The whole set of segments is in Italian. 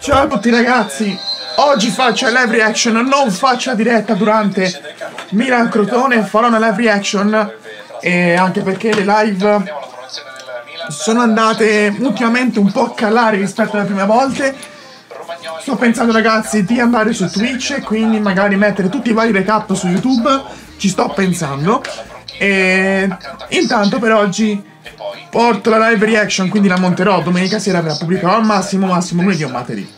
Ciao a tutti ragazzi, oggi faccio la live reaction, non faccio la diretta durante Milan Crotone, farò una live reaction e anche perché le live sono andate ultimamente un po' a calare rispetto alle prime volte. Sto pensando ragazzi di andare su Twitch e quindi magari mettere tutti i vari recap su YouTube, ci sto pensando. E intanto per oggi porto la live reaction, quindi la monterò domenica sera, ve la pubblicherò al massimo lunedì o martedì.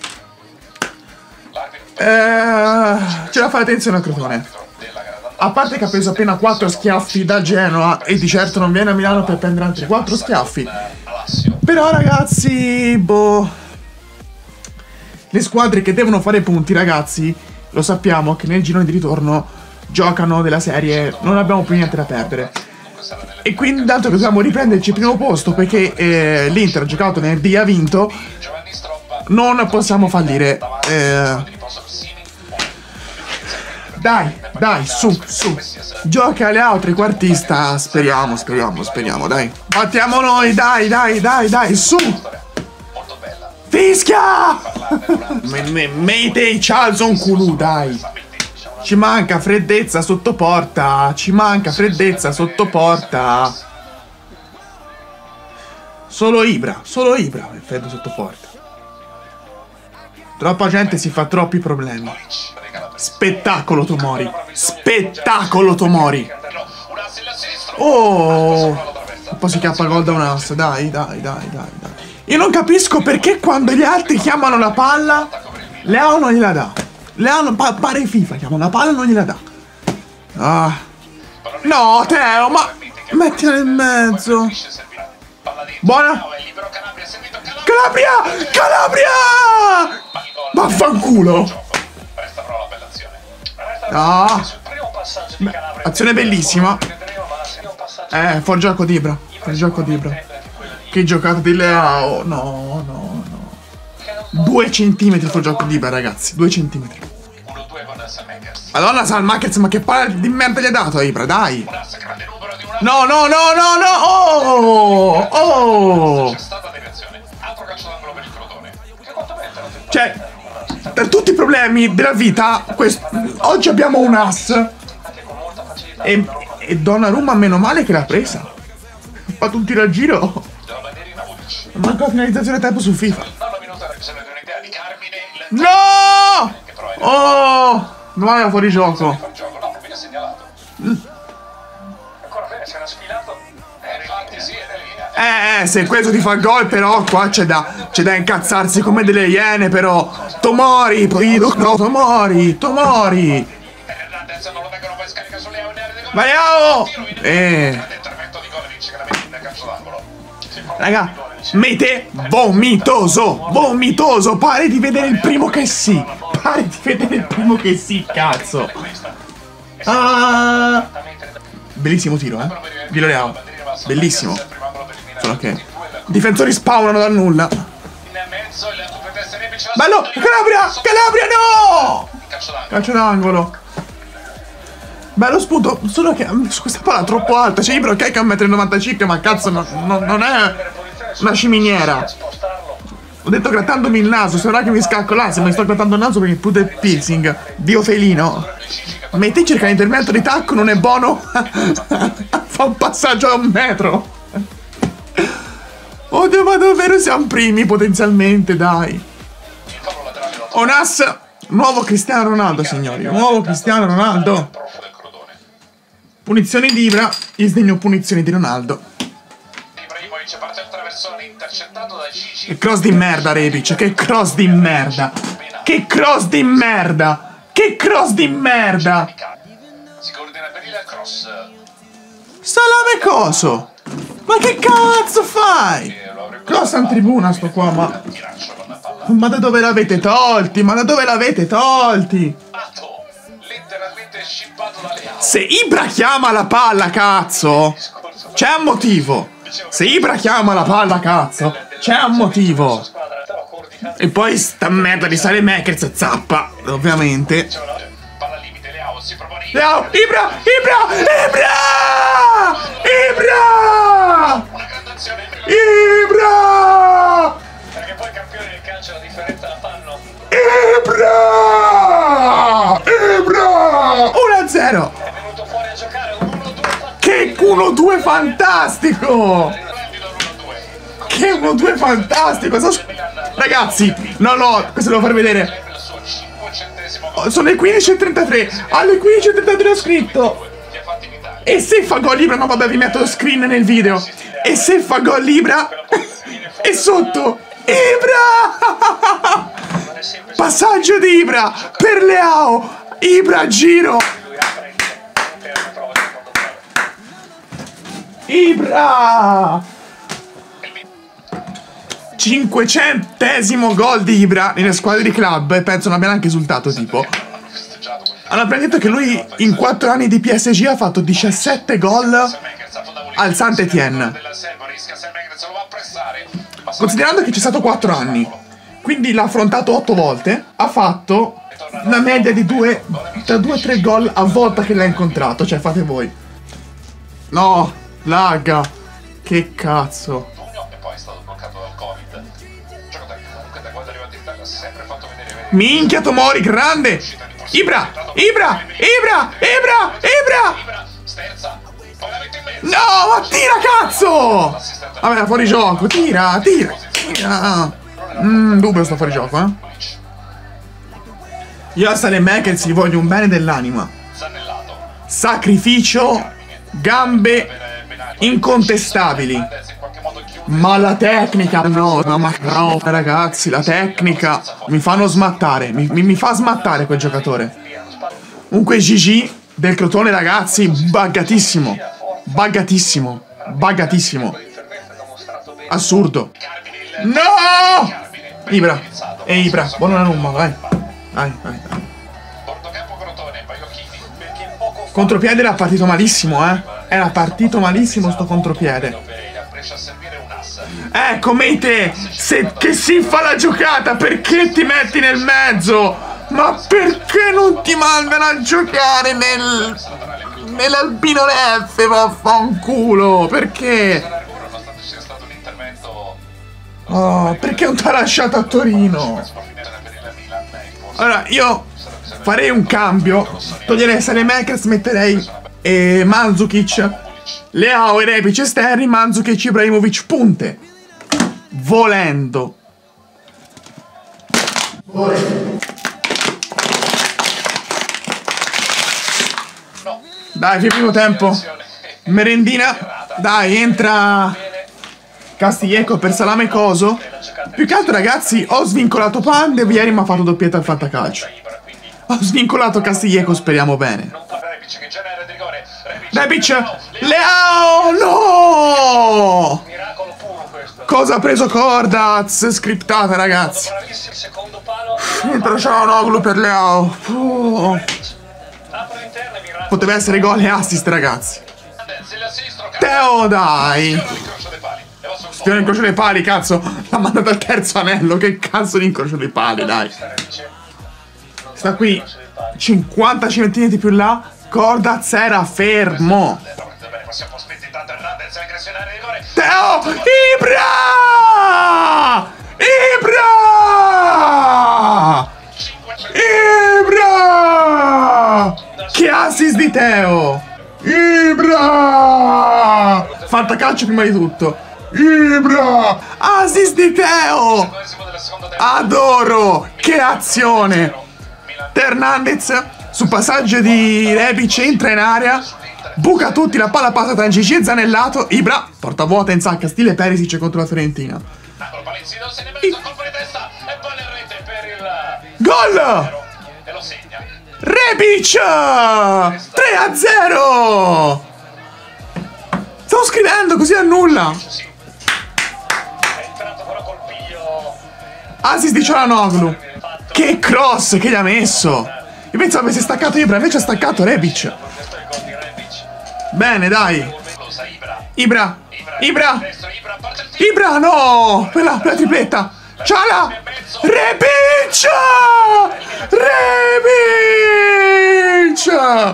Ce la fa attenzione a Crotone. A parte che ha preso appena 4 schiaffi da Genoa e di certo non viene a Milano per prendere altri 4 schiaffi. Però ragazzi, boh, le squadre che devono fare punti ragazzi, lo sappiamo che nel girone di ritorno giocano della serie, non abbiamo più niente da perdere. E quindi dato che dobbiamo riprenderci il primo posto perché l'Inter ha giocato venerdì e ha vinto, non possiamo fallire. Dai, su. Gioca Leao trequartista, speriamo, dai. Battiamo noi, dai, su. Fischia! Mayday Charlson Kulu, dai. Ci manca freddezza sotto porta. Solo Ibra è freddo sotto porta. Troppa gente si fa troppi problemi. Spettacolo Tomori. Oh, poi si chiappa gol da un ass. Dai. Io non capisco perché quando gli altri chiamano la palla Leao non gliela dà. Leao pare FIFA, chiamano la palla e non gliela dà. Ah. No, Teo, ma mettila nel mezzo. Buona. Calabria! Vaffanculo. Ah. Azione bellissima. Fuori gioco di Ibra. Che giocata di Leao. No. 2 centimetri fuori gioco di Ibra ragazzi. 2 centimetri. Madonna Salmakers, ma che palla di merda gli ha dato a Ibra, dai. No. Oh. Cioè, per tutti i problemi della vita, oggi abbiamo un ass. E Donnarumma meno male che l'ha presa. Ha fatto un tiro al giro. Manca la finalizzazione a tempo su FIFA. No! Oh! Non era fuori gioco. Se questo ti fa gol però qua c'è da incazzarsi come delle iene però. Tomori. Valiamo! Raga, mete vomitoso. Pare di vedere il primo che sì. Cazzo. Bellissimo tiro, di Leao. Bellissimo. Solo che difensori spawnano dal nulla. Bello! Calabria, no! Calcio d'angolo. Bello spunto, solo che questa palla è troppo alta. C'è Ibra che ha 1,95 m, ma cazzo non è una ciminiera. Ho detto grattandomi il naso, sembra che mi scacco l'ansia, mi sto grattando il naso perché pure il piercing. Dio felino. Metti cerca l'intervento di tacco, non è buono. Fa un passaggio a 1 metro. Oddio, ma davvero siamo primi potenzialmente, dai. Onas, nuovo Cristiano Ronaldo, signori. Nuovo Cristiano Ronaldo. Punizioni di Ibra, io sdegno punizioni di Ronaldo. Che cross di merda, Rebic. Che cross di merda. Salame coso. Ma che cazzo fai? Cross in tribuna sto qua, ma da dove l'avete tolti? Se Ibra chiama la palla, cazzo, c'è un motivo. E poi sta merda di Saelemaekers zappa, ovviamente. Leao, Ibra! Ibra! Ibra! 1-0! Che 1-2 fantastico! Che 1-2 fantastico! Ragazzi, no, questo devo far vedere. Sono le 15:33. Alle 15:33 ho scritto. E se fa gol Ibra, no vabbè, vi metto lo screen nel video. E se fa gol Ibra, e sotto Ibra! Passaggio di Ibra per Leao. Ibra giro. Ibra! 500° gol di Ibra nelle squadre di club. E penso non abbia neanche esultato tipo. Hanno appena detto che lui in 4 anni di PSG ha fatto 17 gol al Saint-Étienne. Considerando che c'è stato 4 anni, quindi l'ha affrontato 8 volte, ha fatto una media di tra 2 e 3 gol a volta che l'ha incontrato. Cioè fate voi. No, lagga. Che cazzo. Minchia Tomori, grande. Ibra! Ibra! Ibra! Ibra! Ibra! No, ma tira, cazzo! Vabbè, fuori gioco, tira. Dubbio sto fuori gioco, eh. Io a Saelemaekers gli voglio un bene dell'anima. Sacrificio, gambe incontestabili. Ma la tecnica, no, ragazzi, la tecnica mi fanno smattare, mi fa smattare quel giocatore. Comunque GG del Crotone, ragazzi, buggatissimo, assurdo. No! Ibra, Ibra, buona numma, vai. Contropiede era partito malissimo, era partito malissimo sto contropiede. Come te, che si fa la giocata, perché ti metti nel mezzo? Ma perché non ti mandano a giocare nell'Albino F, vaffanculo? Perché? Oh, perché non ti ha lasciato a Torino? Allora, io farei un cambio, toglierei Saelemaekers, metterei Mandzukic, Leao e Rebic esterni, Mandzukic, Ibrahimovic punte. Volendo. Dai, primo tempo. Merendina. Dai, entra Castillejo per salame coso. Più che altro, ragazzi, ho svincolato Pandev. Ieri mi ha fatto doppietta al fantacalcio. Ho svincolato Castillejo, speriamo bene. Rebic, Leao, no! Cosa ha preso Cordaz? Scriptata, ragazzi. Entra Çalhanoğlu per Leao. Poteva essere gol e assist, ragazzi. Teo, dai. Stiamo incrocio dei pali, cazzo. L'ha mandato al terzo anello. Che cazzo di incrocio dei pali, dai. Sta qui 50 centimetri più là. Cordaz era fermo. Teo! Ibra! Ibra! Ibra! Che assist di Teo! Ibra! Fantacalcio prima di tutto. Ibra! Assist di Teo! Adoro! Che azione! Hernandez su passaggio di Rebic entra in area, buca tutti, la palla passa tra Gigi e Zanellato. Ibra porta vuota in sacca, stile Perisic contro la Fiorentina. Gol! Rebic! 3-0! Stavo scrivendo così annulla. Assist di Çalhanoğlu. Che cross che gli ha messo. Io pensavo avesse staccato Ibra, invece ha staccato Rebic. Bene, dai. Ibra. Ibra. Ibra, no. Quella tripletta. Ciala. Rebic. Rebic.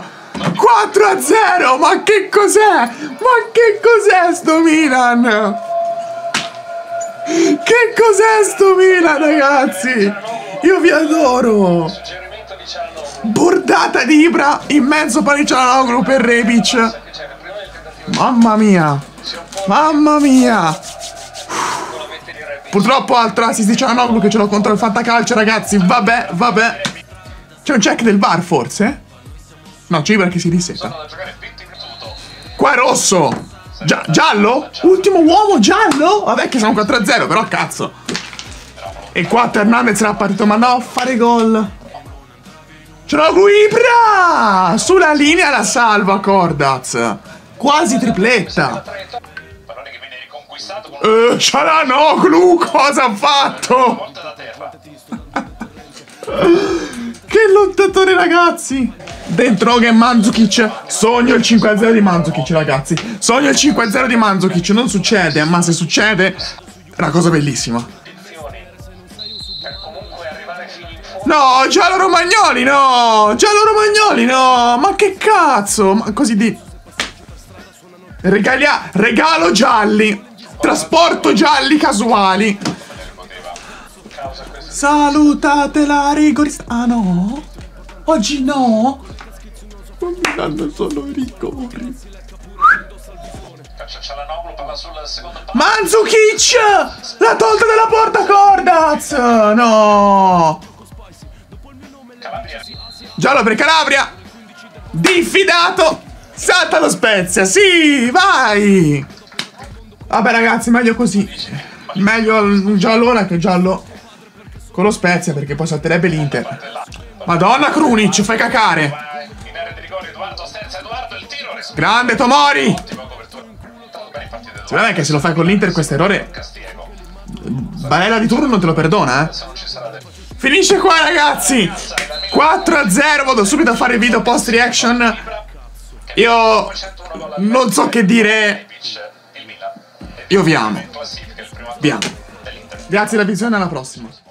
4-0. Ma che cos'è? Ma che cos'è sto Milan? Che cos'è sto Milan, ragazzi? Io vi adoro. Bordata di Ibra in mezzo Panicianoglu per Rebic. Mamma mia. Mamma mia. Purtroppo altro assist di Cianoglu che ce l'ho contro il fantacalcio, ragazzi. Vabbè, vabbè. C'è un check del VAR, forse? No, c'è Ibra che si risetta. Qua è rosso. Giallo? Ultimo uomo giallo? Vabbè che siamo 4-0, però cazzo. E qua Hernandez era partito, ma andava a fare gol. Cianoglu, Ibra! Sulla linea la salva Cordaz. Quasi tripletta. Cianoglu, cosa ha fatto? Che lottatore, ragazzi. Dentro che Mandzukic. Sogno il 5-0 di Mandzukic, ragazzi. Sogno il 5-0 di Mandzukic. Non succede, ma se succede è una cosa bellissima. No, giallo Romagnoli, no. Giallo Romagnoli, no. Ma che cazzo. Ma così di... Regalo gialli. Trasporto gialli casuali. Salutate la rigorista. Ah no? Oggi no? Non mi danno solo i rigori. Mandzukic! L'ha tolta dalla porta Cordaz! No! Giallo per Calabria! Diffidato! Salta lo Spezia! Sì! Vai! Vabbè ragazzi, meglio così. Meglio un giallone che giallo con lo Spezia, perché poi salterebbe l'Inter. Madonna Krunic, fai cacare. Grande Tomori. Secondo me che se lo fai con l'Inter questo errore Barella di turno non te lo perdona, Finisce qua ragazzi. 4-0. Vado subito a fare il video post reaction. Io non so che dire. Io vi amo. Vi amo. Grazie della visione, alla prossima.